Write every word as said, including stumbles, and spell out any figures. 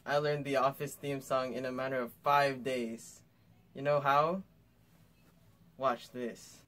I learned the Office theme song in a matter of five days. You know how? Watch this.